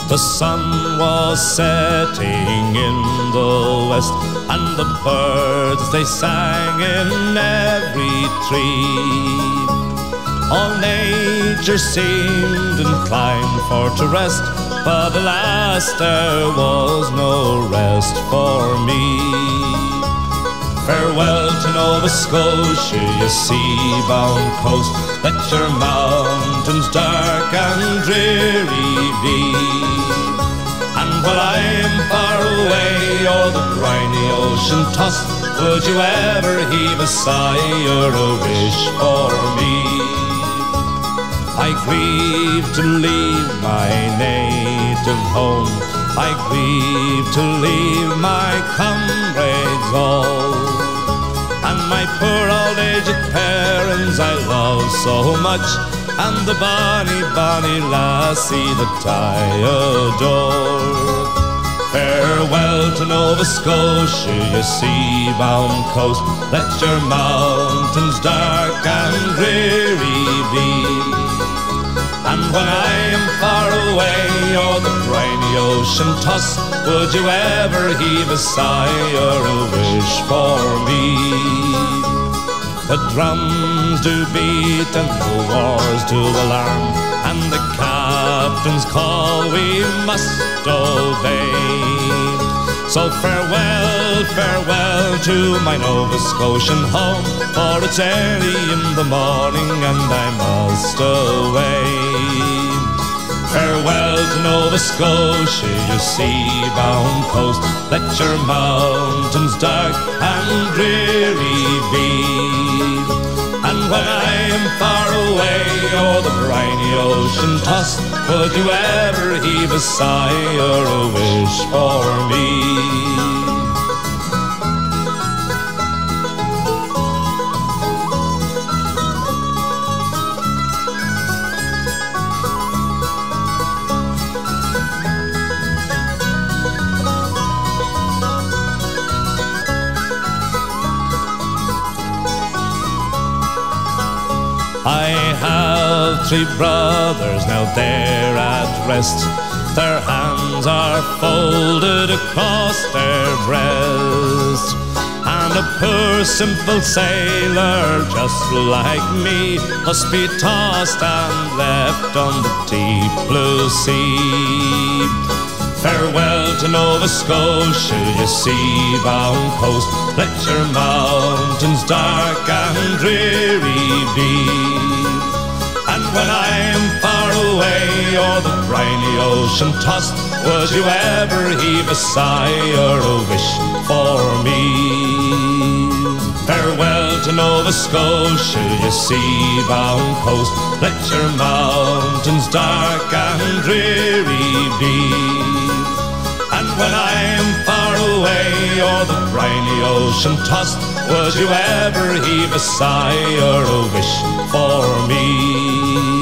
The sun was setting in the west, and the birds they sang in every tree. All nature seemed inclined for to rest, but alas, there was no rest for me. Farewell to Nova Scotia, you sea-bound coast. Let your mountains dark and dreary be. And while I am far away o'er the briny ocean tossed, would you ever heave a sigh or a wish for me? I grieve to leave my native home, I grieve to leave my comrades all, and my poor old aged parents I love so much, and the bonny, bonny lassie that I adore. Farewell to Nova Scotia, you sea-bound coast. Let your mountains dark and dreary be. And when I am far away o'er the briny ocean tossed, would you ever heave a sigh or a wish for me? The drums do beat and the wars do alarm, and the captain's call we must obey. So farewell, farewell to my Nova Scotian home, for it's early in the morning and I must away. Farewell to Nova Scotia, you sea-bound coast. Let your mountains dark and dreary be. And when I am far away o'er the briny ocean tossed, would you ever heave a sigh or a wish for me? I have 3 brothers, now they're at rest. Their hands are folded across their breasts, and a poor simple sailor just like me must be tossed and left on the deep blue sea. Farewell to Nova Scotia, you sea-bound coast. Let your mountains dark and dreary be. And when I am far away o'er the briny ocean tossed, would you ever heave a sigh or a wish for me? Farewell to Nova Scotia, you sea-bound coast. Let your mountains dark and dreary be. And when I am far away o'er the briny ocean tossed, would you ever heave a sigh or a wish for me?